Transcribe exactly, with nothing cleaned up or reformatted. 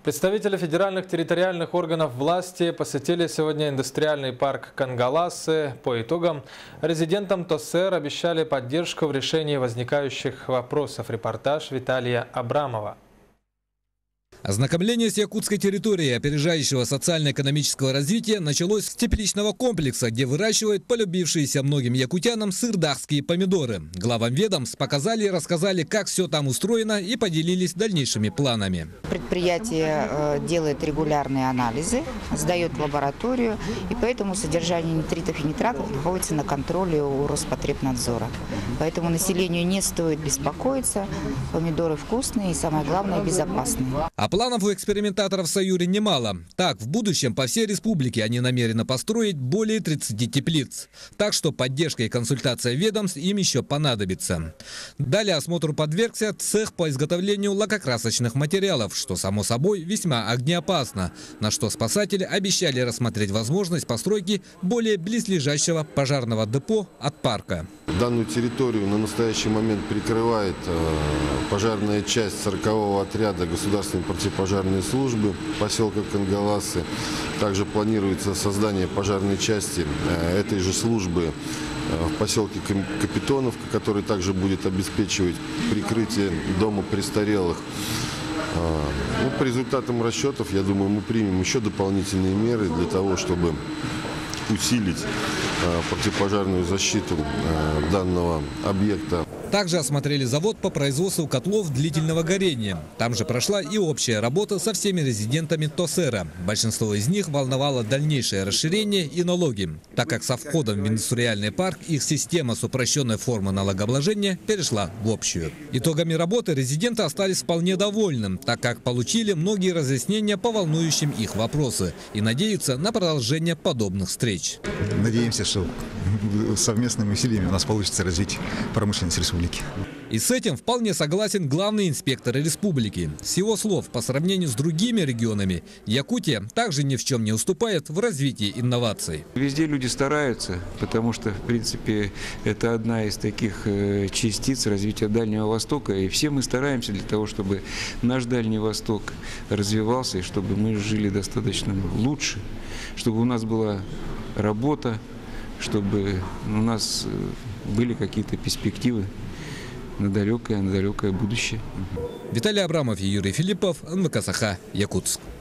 Представители федеральных территориальных органов власти посетили сегодня индустриальный парк Кангаласы. По итогам резидентам ТОСЭР обещали поддержку в решении возникающих вопросов. Репортаж Виталия Абрамова. Ознакомление с якутской территорией опережающего социально-экономического развития началось с тепличного комплекса, где выращивают полюбившиеся многим якутянам сырдахские помидоры. Главам ведомств показали и рассказали, как все там устроено, и поделились дальнейшими планами. Предприятие делает регулярные анализы, сдает в лабораторию, и поэтому содержание нитритов и нитратов находится на контроле у Роспотребнадзора. Поэтому населению не стоит беспокоиться. Помидоры вкусные и, самое главное, безопасные. А планов у экспериментаторов в Саюре немало. Так, в будущем по всей республике они намерены построить более тридцати теплиц. Так что поддержка и консультация ведомств им еще понадобится. Далее осмотру подвергся цех по изготовлению лакокрасочных материалов, что, само собой, весьма огнеопасно. На что спасатели обещали рассмотреть возможность постройки более близлежащего пожарного депо от парка. Данную территорию на настоящий момент прикрывает пожарная часть сорокового отряда государственной противопожарной службы поселка Кангаласы. Также планируется создание пожарной части этой же службы в поселке Капитоновка, который также будет обеспечивать прикрытие дома престарелых. Ну, по результатам расчетов, я думаю, мы примем еще дополнительные меры для того, чтобы усилить противопожарную защиту данного объекта. Также осмотрели завод по производству котлов длительного горения. Там же прошла и общая работа со всеми резидентами ТОСЭРа. Большинство из них волновало дальнейшее расширение и налоги, так как со входом в индустриальный парк их система с упрощенной формой налогообложения перешла в общую. Итогами работы резиденты остались вполне довольны, так как получили многие разъяснения по волнующим их вопросы и надеются на продолжение подобных встреч. Надеемся, что совместными усилиями у нас получится развить промышленность республики. И с этим вполне согласен главный инспектор республики. С его слов, по сравнению с другими регионами, Якутия также ни в чем не уступает в развитии инноваций. Везде люди стараются, потому что, в принципе, это одна из таких частиц развития Дальнего Востока. И все мы стараемся для того, чтобы наш Дальний Восток развивался, и чтобы мы жили достаточно лучше, чтобы у нас была работа, чтобы у нас были какие-то перспективы на далекое, на далекое будущее. Виталий Абрамов и Юрий Филиппов, эн вэ ка Саха, Якутск.